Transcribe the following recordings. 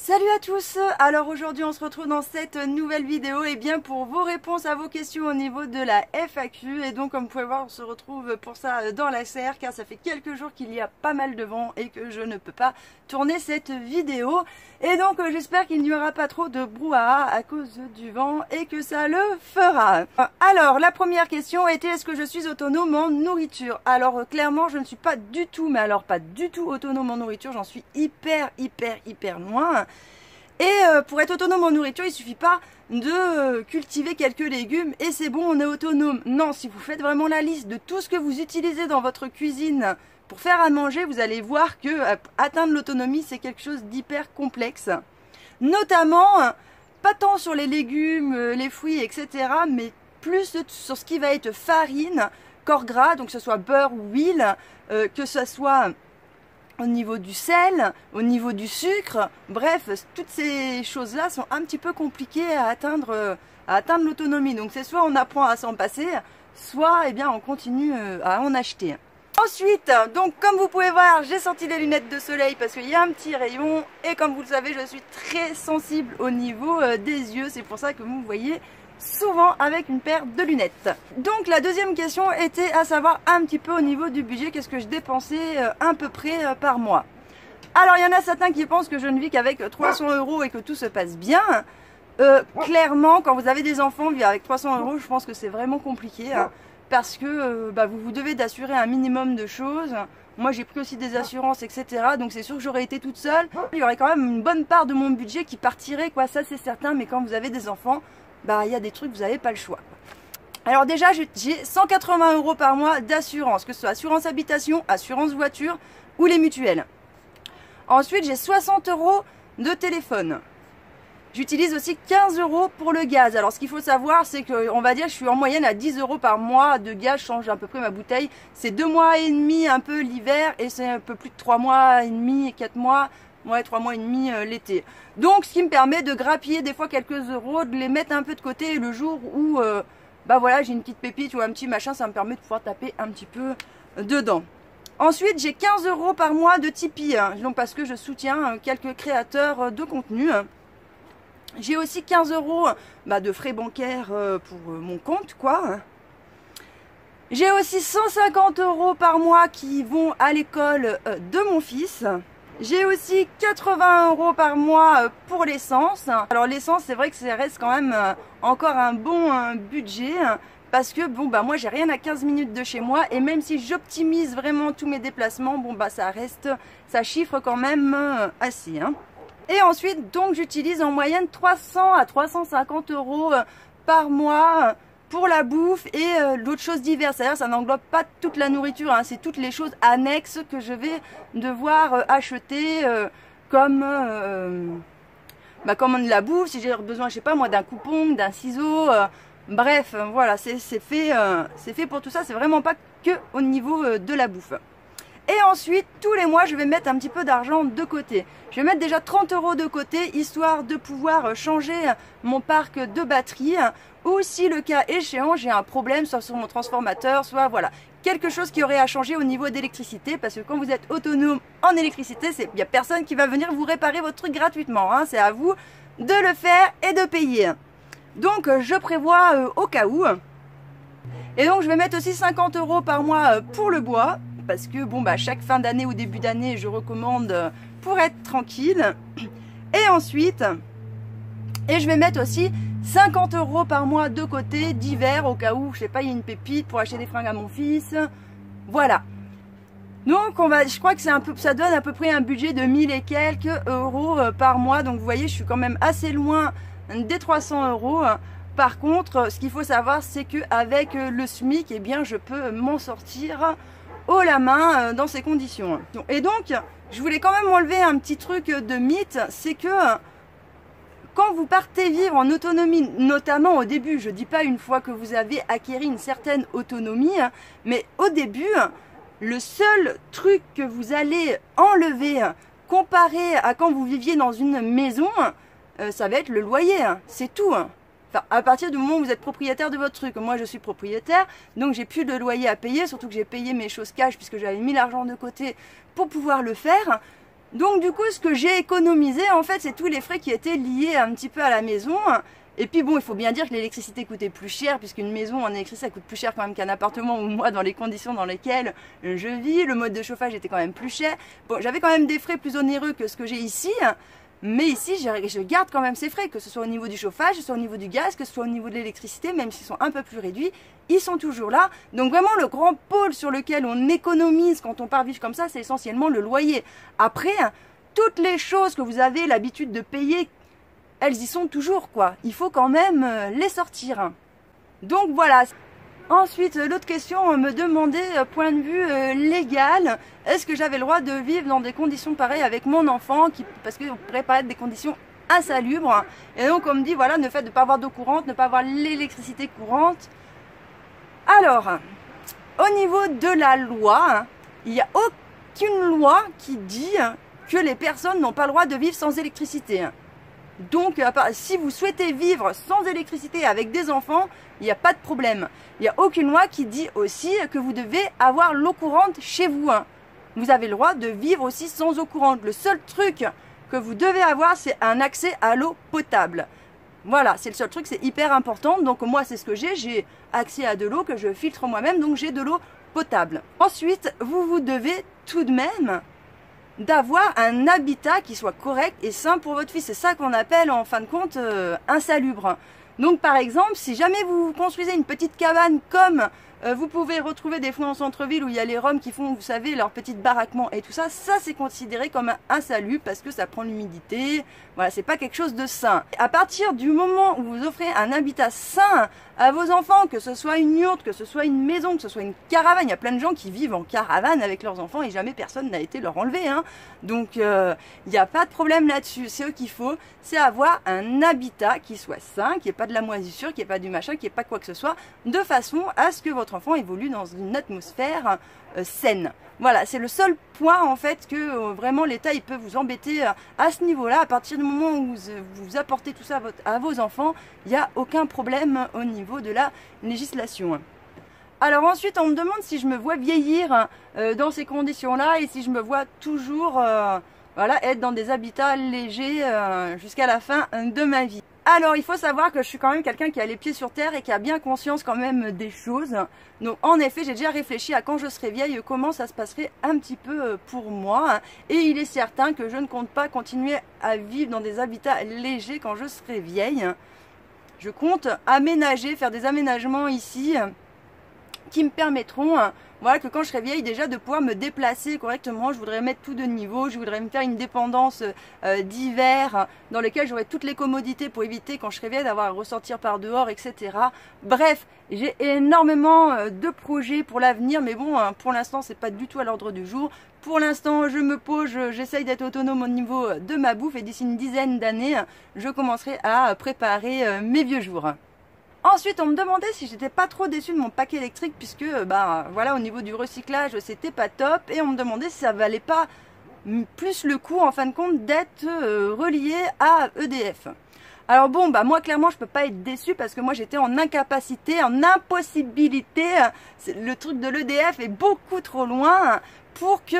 Salut à tous. Alors aujourd'hui on se retrouve dans cette nouvelle vidéo et bien pour vos réponses à vos questions au niveau de la FAQ. Et donc comme vous pouvez voir, on se retrouve pour ça dans la serre car ça fait quelques jours qu'il y a pas mal de vent et que je ne peux pas tourner cette vidéo. Et donc j'espère qu'il n'y aura pas trop de brouhaha à cause du vent et que ça le fera. Alors la première question était: est-ce que je suis autonome en nourriture? Alors clairement je ne suis pas du tout, mais alors pas du tout autonome en nourriture, j'en suis hyper loin. Et pour être autonome en nourriture, il suffit pas de cultiver quelques légumes et c'est bon, on est autonome. Non, si vous faites vraiment la liste de tout ce que vous utilisez dans votre cuisine pour faire à manger, vous allez voir que atteindre l'autonomie, c'est quelque chose d'hyper complexe. Notamment, pas tant sur les légumes, les fruits, etc., mais plus sur ce qui va être farine, corps gras, donc que ce soit beurre ou huile, que ce soit au niveau du sel, au niveau du sucre, bref, toutes ces choses-là sont un petit peu compliquées à atteindre l'autonomie. Donc c'est soit on apprend à s'en passer, soit eh bien, on continue à en acheter. Ensuite, donc comme vous pouvez voir, j'ai sorti les lunettes de soleil parce qu'il y a un petit rayon. Et comme vous le savez, je suis très sensible au niveau des yeux. C'est pour ça que vous me voyez souvent avec une paire de lunettes. Donc la deuxième question était à savoir un petit peu au niveau du budget, qu'est-ce que je dépensais à peu près par mois. Alors il y en a certains qui pensent que je ne vis qu'avec 300 € et que tout se passe bien. Clairement, quand vous avez des enfants, vivre avec 300 €, je pense que c'est vraiment compliqué, hein, parce que vous devez d'assurer un minimum de choses. Moi j'ai pris aussi des assurances, etc. Donc c'est sûr que j'aurais été toute seule, il y aurait quand même une bonne part de mon budget qui partirait, quoi, ça c'est certain. Mais quand vous avez des enfants, il y a des trucs, vous n'avez pas le choix. Alors déjà, j'ai 180 € par mois d'assurance, que ce soit assurance habitation, assurance voiture ou les mutuelles. Ensuite, j'ai 60 € de téléphone. J'utilise aussi 15 € pour le gaz. Alors ce qu'il faut savoir, c'est que on va dire je suis en moyenne à 10 € par mois de gaz. Je change à peu près ma bouteille. C'est 2 mois et demi un peu l'hiver et c'est un peu plus de 3 mois et demi et 4 mois. Ouais, 3 mois et demi l'été. Donc, ce qui me permet de grappiller des fois quelques euros, de les mettre un peu de côté. Et le jour où, voilà, j'ai une petite pépite ou un petit machin, ça me permet de pouvoir taper un petit peu dedans. Ensuite, j'ai 15 € par mois de Tipeee, hein, donc parce que je soutiens quelques créateurs de contenu. J'ai aussi 15 € de frais bancaires pour mon compte, quoi. J'ai aussi 150 € par mois qui vont à l'école de mon fils. J'ai aussi 80 € par mois pour l'essence. Alors l'essence, c'est vrai que ça reste quand même encore un bon budget. Parce que moi j'ai rien à 15 minutes de chez moi. Et même si j'optimise vraiment tous mes déplacements, ça chiffre quand même assez. Hein. Et ensuite, donc j'utilise en moyenne 300 à 350 € par mois pour la bouffe et l'autre chose diverses. C'est-à-dire ça n'englobe pas toute la nourriture, hein, c'est toutes les choses annexes que je vais devoir acheter comme de la bouffe, si j'ai besoin, je sais pas moi, d'un coupon, d'un ciseau, bref, voilà, c'est fait pour tout ça, c'est vraiment pas que au niveau de la bouffe. Et ensuite, tous les mois, je vais mettre un petit peu d'argent de côté. Je vais mettre déjà 30 € de côté, histoire de pouvoir changer mon parc de batterie. Ou si le cas échéant, j'ai un problème, soit sur mon transformateur, soit voilà, quelque chose qui aurait à changer au niveau d'électricité. Parce que quand vous êtes autonome en électricité, il n'y a personne qui va venir vous réparer votre truc gratuitement. Hein, c'est à vous de le faire et de payer. Donc, je prévois au cas où. Et donc, je vais mettre aussi 50 € par mois pour le bois. Parce que chaque fin d'année ou début d'année, je recommande pour être tranquille. Et ensuite, je vais mettre aussi 50 € par mois de côté d'hiver au cas où, je sais pas, il y a une pépite pour acheter des fringues à mon fils. Voilà. Donc je crois que ça donne à peu près un budget de 1000 et quelques euros par mois. Donc vous voyez, je suis quand même assez loin des 300 €. Par contre, ce qu'il faut savoir, c'est qu'avec le SMIC, eh bien, je peux m'en sortir haut la main dans ces conditions. Et donc, je voulais quand même enlever un petit truc de mythe, c'est que quand vous partez vivre en autonomie, notamment au début, je ne dis pas une fois que vous avez acquéri une certaine autonomie, mais au début, le seul truc que vous allez enlever comparé à quand vous viviez dans une maison, ça va être le loyer, c'est tout. Enfin, à partir du moment où vous êtes propriétaire de votre truc, moi je suis propriétaire, donc j'ai plus de loyer à payer, surtout que j'ai payé mes choses cash puisque j'avais mis l'argent de côté pour pouvoir le faire. Donc du coup, ce que j'ai économisé, en fait, c'est tous les frais qui étaient liés un petit peu à la maison. Et puis bon, il faut bien dire que l'électricité coûtait plus cher, puisqu'une maison en électricité, ça coûte plus cher quand même qu'un appartement, ou moi, dans les conditions dans lesquelles je vis. Le mode de chauffage était quand même plus cher. Bon, j'avais quand même des frais plus onéreux que ce que j'ai ici. Mais ici, je garde quand même ces frais, que ce soit au niveau du chauffage, que ce soit au niveau du gaz, que ce soit au niveau de l'électricité, même s'ils sont un peu plus réduits, ils sont toujours là. Donc vraiment, le grand pôle sur lequel on économise quand on part vivre comme ça, c'est essentiellement le loyer. Après, toutes les choses que vous avez l'habitude de payer, elles y sont toujours, quoi. Il faut quand même les sortir. Donc voilà. Ensuite, l'autre question me demandait, point de vue légal, est-ce que j'avais le droit de vivre dans des conditions pareilles avec mon enfant, parce que ça pourrait paraître des conditions insalubres. Et donc on me dit, voilà, le fait de ne pas avoir d'eau courante, ne pas avoir l'électricité courante. Alors, au niveau de la loi, il n'y a aucune loi qui dit que les personnes n'ont pas le droit de vivre sans électricité. Donc, si vous souhaitez vivre sans électricité avec des enfants, il n'y a pas de problème. Il n'y a aucune loi qui dit aussi que vous devez avoir l'eau courante chez vous. Vous avez le droit de vivre aussi sans eau courante. Le seul truc que vous devez avoir, c'est un accès à l'eau potable. Voilà, c'est le seul truc, c'est hyper important. Donc moi, c'est ce que j'ai accès à de l'eau que je filtre moi-même, donc j'ai de l'eau potable. Ensuite, vous devez tout de même d'avoir un habitat qui soit correct et sain pour votre fils. C'est ça qu'on appelle en fin de compte insalubre. Donc par exemple, si jamais vous construisez une petite cabane comme vous pouvez retrouver des fois en centre-ville où il y a les Roms qui font, vous savez, leur petit baraquement et tout ça, ça c'est considéré comme insalubre parce que ça prend l'humidité. Voilà, c'est pas quelque chose de sain. À partir du moment où vous offrez un habitat sain à vos enfants, que ce soit une yourte, que ce soit une maison, que ce soit une caravane, il y a plein de gens qui vivent en caravane avec leurs enfants et jamais personne n'a été leur enlever. Donc il n'y a pas de problème là-dessus. C'est eux qu'il faut, c'est avoir un habitat qui soit sain, qui n'est pas de la moisissure, qui n'est pas du machin, qui n'est pas quoi que ce soit, de façon à ce que votre enfant évolue dans une atmosphère saine. Voilà, c'est le seul point en fait que vraiment l'État il peut vous embêter à ce niveau-là. À partir du moment où vous apportez tout ça à vos enfants, il n'y a aucun problème au niveau de la législation. Alors ensuite, on me demande si je me vois vieillir dans ces conditions-là et si je me vois toujours voilà, être dans des habitats légers jusqu'à la fin de ma vie. Alors, il faut savoir que je suis quand même quelqu'un qui a les pieds sur terre et qui a bien conscience quand même des choses. Donc, en effet, j'ai déjà réfléchi à quand je serai vieille, comment ça se passerait un petit peu pour moi. Et il est certain que je ne compte pas continuer à vivre dans des habitats légers quand je serai vieille. Je compte aménager, faire des aménagements ici qui me permettront... Voilà, que quand je serai vieille, déjà de pouvoir me déplacer correctement. Je voudrais mettre tout de niveau, je voudrais me faire une dépendance d'hiver dans lequel j'aurai toutes les commodités pour éviter quand je serai vieille d'avoir à ressortir par dehors, etc. Bref, j'ai énormément de projets pour l'avenir, mais bon, pour l'instant, c'est pas du tout à l'ordre du jour. Pour l'instant, je me pose, j'essaye d'être autonome au niveau de ma bouffe et d'ici une dizaine d'années, je commencerai à préparer mes vieux jours. Ensuite, on me demandait si j'étais pas trop déçue de mon paquet électrique puisque, voilà, au niveau du recyclage, c'était pas top. Et on me demandait si ça valait pas plus le coup, en fin de compte, d'être relié à EDF. Alors bon, moi, clairement, je peux pas être déçue parce que moi, j'étais en incapacité, en impossibilité. Le truc de l'EDF est beaucoup trop loin pour que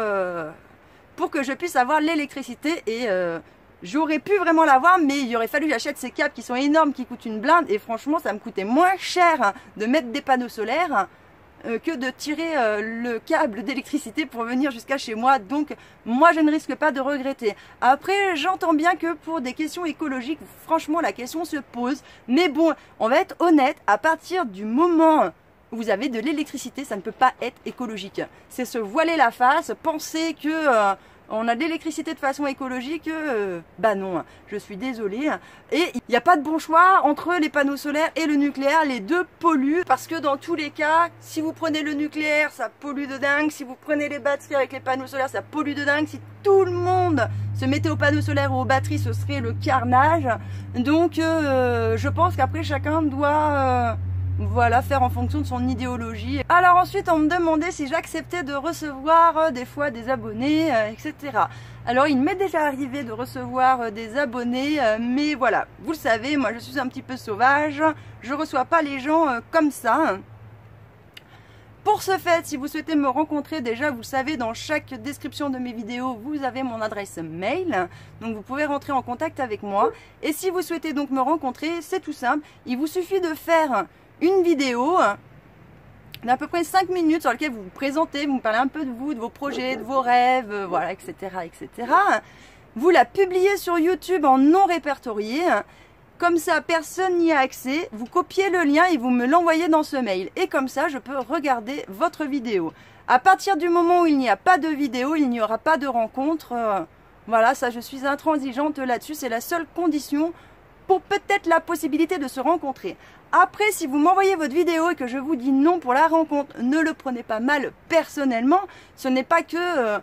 je puisse avoir l'électricité et... j'aurais pu vraiment l'avoir, mais il aurait fallu que j'achète ces câbles qui sont énormes, qui coûtent une blinde. Et franchement, ça me coûtait moins cher de mettre des panneaux solaires que de tirer le câble d'électricité pour venir jusqu'à chez moi. Donc, moi, je ne risque pas de regretter. Après, j'entends bien que pour des questions écologiques, franchement, la question se pose. Mais bon, on va être honnête, à partir du moment... vous avez de l'électricité, ça ne peut pas être écologique. C'est se voiler la face, penser que... on a de l'électricité de façon écologique, non, je suis désolée. Et il n'y a pas de bon choix entre les panneaux solaires et le nucléaire, les deux polluent. Parce que dans tous les cas, si vous prenez le nucléaire, ça pollue de dingue. Si vous prenez les batteries avec les panneaux solaires, ça pollue de dingue. Si tout le monde se mettait aux panneaux solaires ou aux batteries, ce serait le carnage. Donc je pense qu'après chacun doit... voilà, faire en fonction de son idéologie. Alors ensuite, on me demandait si j'acceptais de recevoir des fois des abonnés, etc. Alors, il m'est déjà arrivé de recevoir des abonnés, mais voilà, vous le savez, moi je suis un petit peu sauvage, je reçois pas les gens comme ça. Pour ce fait, si vous souhaitez me rencontrer, déjà vous le savez, dans chaque description de mes vidéos, vous avez mon adresse mail. Donc vous pouvez rentrer en contact avec moi. Et si vous souhaitez donc me rencontrer, c'est tout simple. Il vous suffit de faire une vidéo d'à peu près 5 minutes sur laquelle vous vous présentez, vous me parlez un peu de vous, de vos projets, de vos rêves, voilà, etc., etc. Vous la publiez sur YouTube en non répertorié. Comme ça, personne n'y a accès. Vous copiez le lien et vous me l'envoyez dans ce mail. Et comme ça, je peux regarder votre vidéo. À partir du moment où il n'y a pas de vidéo, il n'y aura pas de rencontre. Voilà, ça, je suis intransigeante là-dessus. C'est la seule condition pour peut-être la possibilité de se rencontrer. Après, si vous m'envoyez votre vidéo et que je vous dis non pour la rencontre, ne le prenez pas mal personnellement. Ce n'est pas que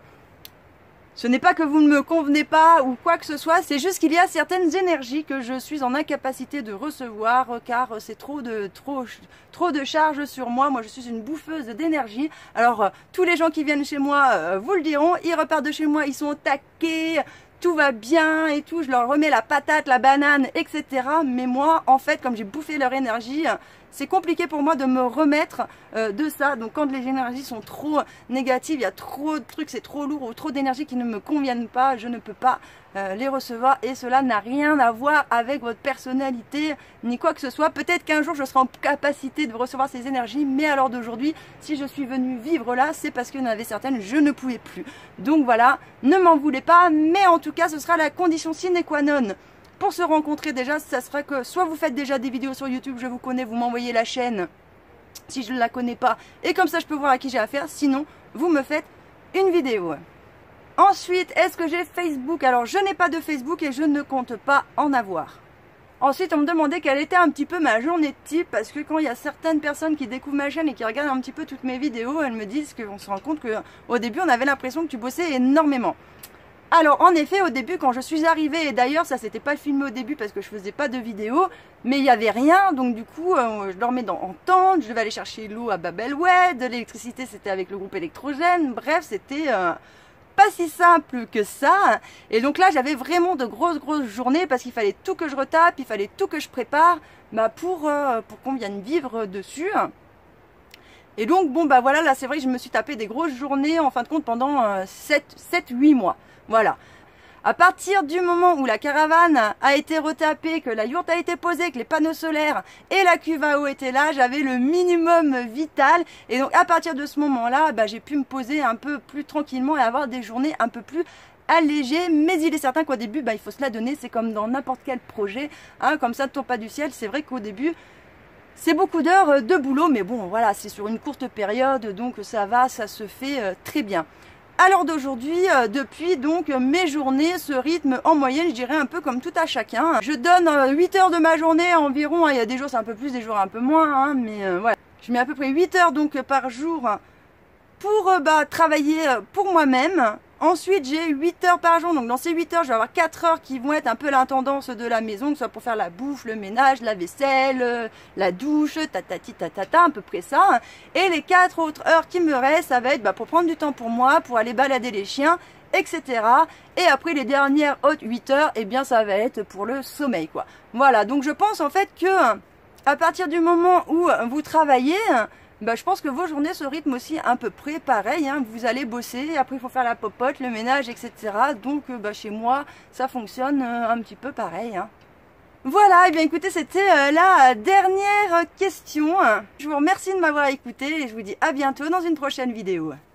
vous ne me convenez pas ou quoi que ce soit, c'est juste qu'il y a certaines énergies que je suis en incapacité de recevoir car c'est trop de charge sur moi. Moi, je suis une bouffeuse d'énergie. Alors, tous les gens qui viennent chez moi vous le diront, ils repartent de chez moi, ils sont au taquet, tout va bien et tout, je leur remets la patate, la banane, etc. Mais moi, en fait, comme j'ai bouffé leur énergie, c'est compliqué pour moi de me remettre de ça. Donc quand les énergies sont trop négatives, il y a trop de trucs, c'est trop lourd ou trop d'énergie qui ne me conviennent pas, je ne peux pas les recevoir. Et cela n'a rien à voir avec votre personnalité ni quoi que ce soit. Peut-être qu'un jour je serai en capacité de recevoir ces énergies, mais à l'heure d'aujourd'hui, si je suis venue vivre là, c'est parce qu'il y en avait certaines, je ne pouvais plus. Donc voilà, ne m'en voulez pas, mais en tout cas ce sera la condition sine qua non. Pour se rencontrer déjà, ça sera que soit vous faites déjà des vidéos sur YouTube, je vous connais, vous m'envoyez la chaîne si je ne la connais pas. Et comme ça, je peux voir à qui j'ai affaire. Sinon, vous me faites une vidéo. Ensuite, est-ce que j'ai Facebook? Alors, je n'ai pas de Facebook et je ne compte pas en avoir. Ensuite, on me demandait quelle était un petit peu ma journée type. Parce que quand il y a certaines personnes qui découvrent ma chaîne et qui regardent un petit peu toutes mes vidéos, elles me disent qu'on se rend compte qu'au début, on avait l'impression que tu bossais énormément. Alors en effet au début quand je suis arrivée, et d'ailleurs ça s'était pas filmé au début parce que je faisais pas de vidéo, mais il n'y avait rien, donc du coup je dormais en tente, je devais aller chercher l'eau à Babelwed, l'électricité c'était avec le groupe électrogène, bref c'était pas si simple que ça. Et donc là j'avais vraiment de grosses journées parce qu'il fallait tout que je retape, il fallait tout que je prépare pour qu'on vienne vivre dessus. Et donc bon bah voilà, là c'est vrai que je me suis tapé des grosses journées en fin de compte pendant 7-8 mois. Voilà. À partir du moment où la caravane a été retapée, que la yourte a été posée, que les panneaux solaires et la cuve à eau étaient là, j'avais le minimum vital. Et donc à partir de ce moment-là, bah, j'ai pu me poser un peu plus tranquillement et avoir des journées un peu plus allégées. Mais il est certain qu'au début, bah, il faut se la donner. C'est comme dans n'importe quel projet, hein, comme ça ne tombe pas du ciel. C'est vrai qu'au début, c'est beaucoup d'heures de boulot. Mais bon, voilà, c'est sur une courte période, donc ça va, ça se fait très bien. À l'heure d'aujourd'hui, depuis donc mes journées, ce rythme en moyenne, je dirais un peu comme tout à chacun. Je donne 8 heures de ma journée environ, hein, il y a des jours c'est un peu plus, des jours un peu moins, hein, mais voilà. Je mets à peu près 8 heures donc par jour pour travailler pour moi-même. Ensuite, j'ai 8 heures par jour, donc dans ces 8 heures, je vais avoir 4 heures qui vont être un peu l'intendance de la maison, que ce soit pour faire la bouffe, le ménage, la vaisselle, la douche, tatati tatata, à peu près ça. Et les 4 autres heures qui me restent, ça va être pour prendre du temps pour moi, pour aller balader les chiens, etc. Et après les dernières autres 8 heures, eh bien ça va être pour le sommeil, quoi. Voilà, donc je pense en fait que à partir du moment où vous travaillez, je pense que vos journées se rythment aussi à peu près pareil, hein. Vous allez bosser, après il faut faire la popote, le ménage, etc. Donc chez moi, ça fonctionne un petit peu pareil, hein. Voilà, et bien écoutez, c'était la dernière question. Je vous remercie de m'avoir écouté et je vous dis à bientôt dans une prochaine vidéo.